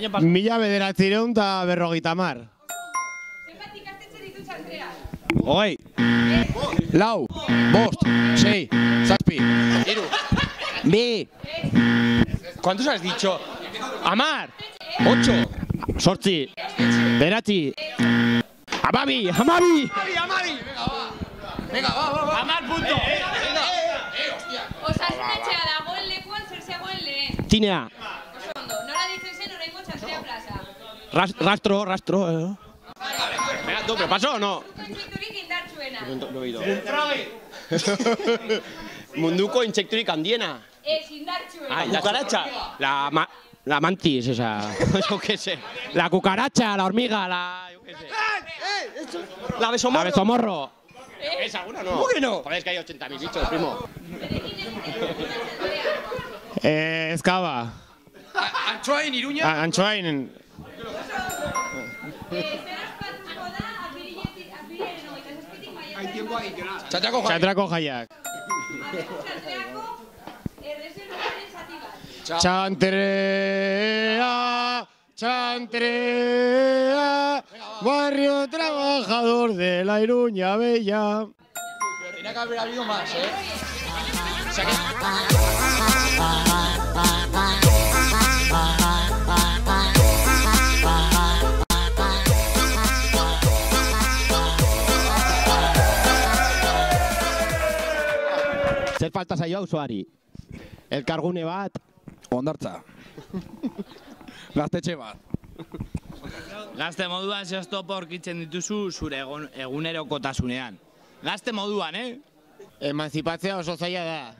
Mila 1950. Zenbat ikastetxe ditu txantreak? 20. 4, 5, 6, 7, 3, 2. ¿Cuántos has dicho? Amar. 8. 8. 9. Amabi. Venga, va. Amar punto. Osasunetxea dagoen lekuan zer zegoen lehen. Tinea. Oso ondo, nola ditzen zen oraingo txantrea plaza? Rastro. Venga, tú, ¿pero pasó o no? Intsekturik indartsuena. No he oído. Munduko intsekturik handiena. Ez, indartsuena. Ah, la cucaracha. La mantis, esa. Yo qué sé. La cucaracha, la hormiga, yo qué sé. La besomorro. La besomorro. ¿Es alguna no? ¿Cómo que no? Joder, es que hay 80.000 bichos, primo. Escaba. Antxoain, Iruña. Antxoain. Zer ospatuko da apirilaren 27tik maiatzaren Txatrako jaiak. Txantreako erreserbaren zati bat. Chantrea, barrio trabajador de la Iruña Bella. Pero tenía que haber habido más, ¿eh? O sea que... Zer falta zaio auzoari. Elkargune bat. Hondartza. Gaztetxe bat. Gazte moduan zehoztopo aurkitzen dituzu zure egunerokotasunean. Gazte moduan, Emanzipatzea oso zaila da.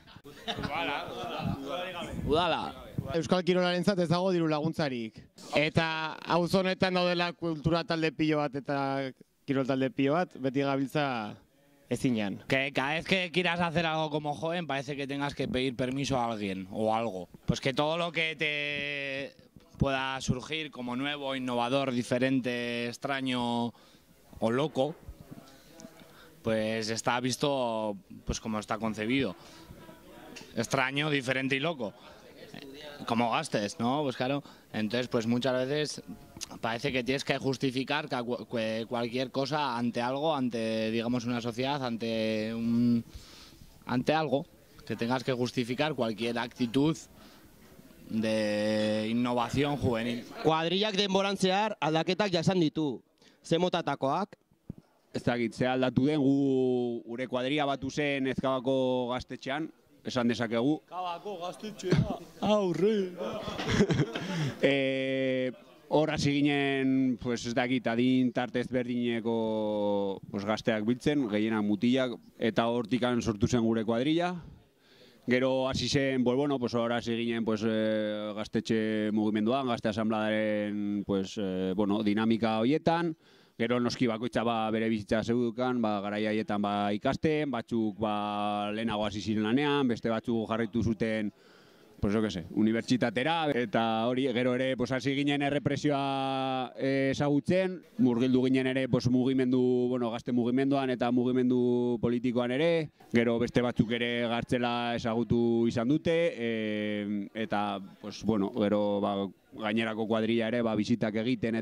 Udala. Euskal Kirolarentzat ez dago diru laguntzarik. Eta auzo honetan daudela kultura talde pilo bat eta kirol talde pilo bat, beti gabiltza ezinean. Que cada vez que quieras hacer algo como joven parece que tengas que pedir permiso a alguien o algo. Pues que todo lo que te pueda surgir como nuevo, innovador, diferente, extraño o loco, pues está visto pues como está concebido. Extraño, diferente y loco. Como gastes, ¿no? Pues claro, entonces pues muchas veces parece que tienes que justificar cualquier cosa ante algo, ante digamos una sociedad, ante algo, que tengas que justificar cualquier actitud de innovación juvenil. Kuadrillak denboran zehar aldaketak jasan ditu. Ze motatakoak? Ez dakit, ze aldatu den gure kuadrilla batu zen Ezkabako gaztetxean, esan dezakegu. Kabako gaztetxea, aurre! Hor hasi ginen, pues ez dakit, adin tarte ezberdineko gazteak biltzen, gehienak mutilak, eta hortikan sortu zen gure kuadrilla. Gero hasi zen, bueno, hor hasi ginen gaztetxe mugimenduan, gazte asambladaren dinamika horietan. Gero noski bakoitza bere bizitza zeudukan, garai haietan ikasten, batzuk lehenago hasi ziren lanean, beste batzuk jarraitu zuten unibertsitatera, eta hori gero ere hasi ginen errepresioa ezagutzen, murgildu ginen ere gazte mugimenduan eta mugimendu politikoan ere, gero beste batzuk ere gartzela ezagutu izan dute, eta gero gainerako kuadrilla ere bizitak egiten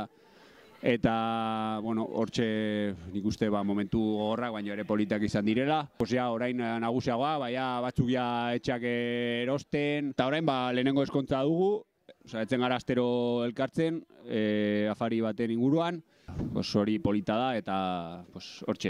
eta hortxe nik uste momentu gogorrak, baina ere politak izan direla. Orain nagusiagoa, batzuk etxeak erosten, eta orain lehenengo eskontza dugu, etzen gara astero elkartzen, afari baten inguruan, hori polita da eta hortxe.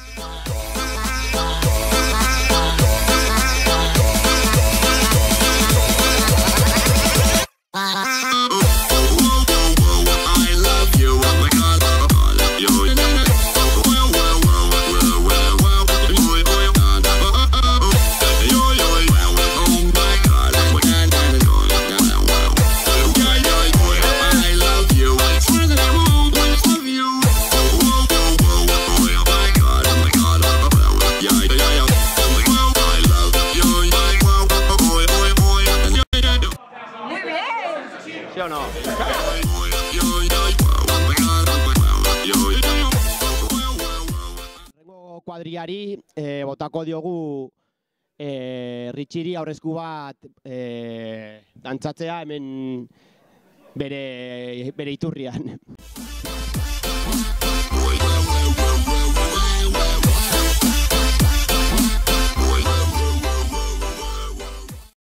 ¿Sí o no? Kuadrillari botako diogu Ritxiri aurrezku bat dantzatzea hemen bere iturrian.